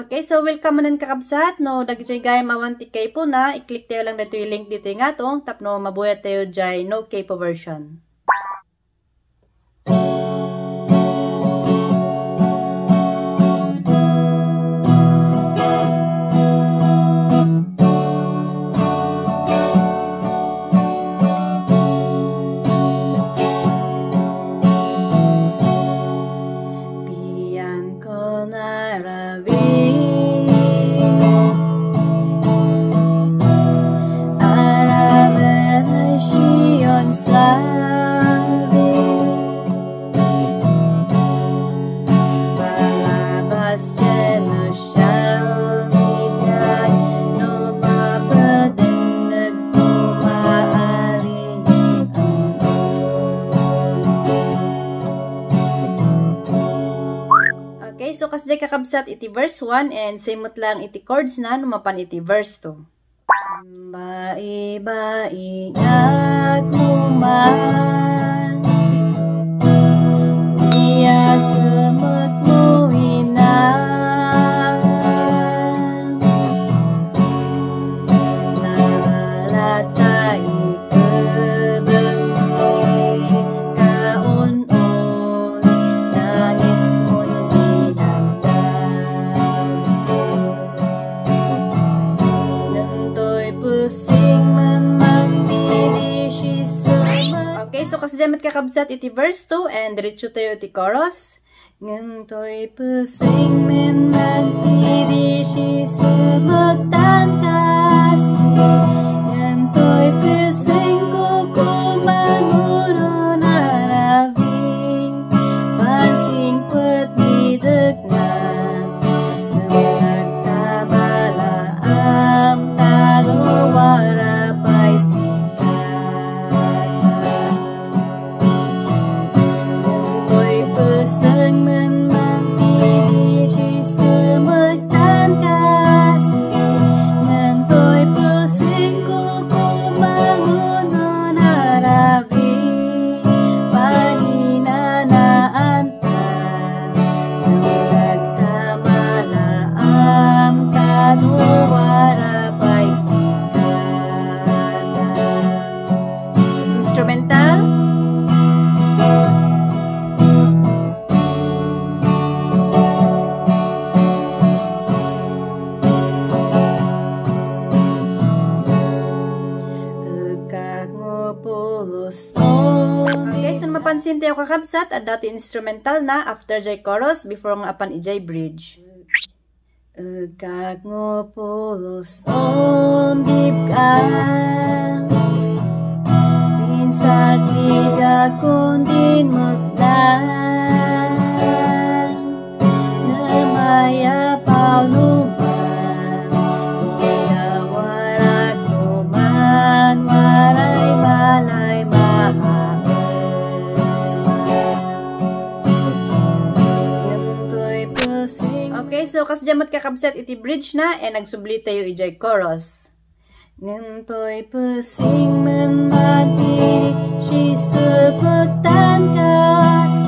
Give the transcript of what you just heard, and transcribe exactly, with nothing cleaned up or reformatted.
Okay, so welcome manan kakabsat, no, dagitoy gaya mawanti kay po na, i-click tayo lang dito yung link dito yung ato, tapno mabuyat tayo dyan, no K-po version. So, kasjay kakabsat iti verse one and simot lang iti chords na numapan iti verse two. Bai-bai ngagmuman Dia semut muinan Nalatai kebengi kaun-un nangis so kasjamat kakabsat iti verse two and diretso tayo iti chorus. Ngantoy pusing men magpili si sumagtan kasi ngantoy pusing ko kumanguno narabing pansing put mideg na nagtabala am talawara pay Okay, so mapansin tayo kakabsat at dati instrumental na after jay chorus before nga apan ijay bridge. Ugag ngo pulos on dibkan Pinsag liga kundin magdan Namaya paunuman Ilawarak kuman Waray balay mahal Okay, so kasjamat kakabsat iti bridge na and nagsubli tayo ijay chorus. Ngantoy pusing man magpili si sebutan kasi